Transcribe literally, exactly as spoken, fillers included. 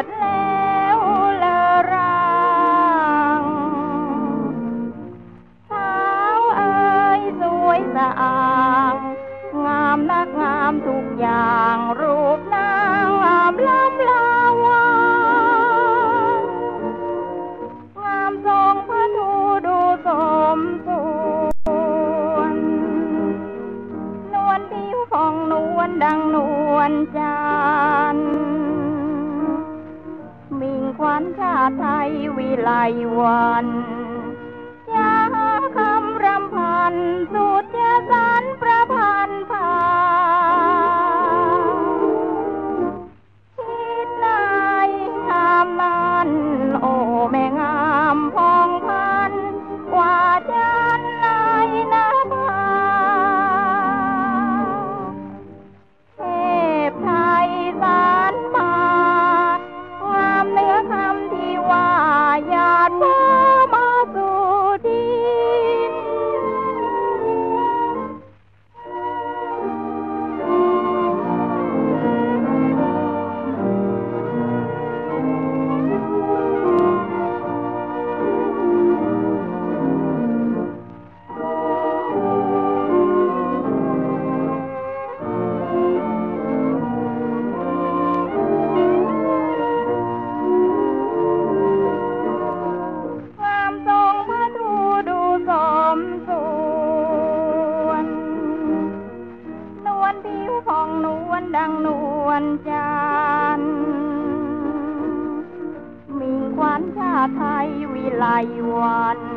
แล้วเลอรางสาวเอ๋ยสวยสะอ่างงามนักงามทุกอย่างรูปนางงามล้ำลาวางามทรงพระทูดูสมส่วนนวลผิวของนวลดังนวลจันทร์มิ่งขวัญชาติไทยวิไลวันยาคำรำพันสุดยสารประพันธ์พาคิดในงามนั้นโอ้แม่งามพองพันกว่าจันในนภาเทพไทยสารมางามเนื้อคำที่ว่าหยาดฟ้ามาสู่ดินของนวลดังนวลจันทร์มิ่งขวัญชาติไทยวิไลวัน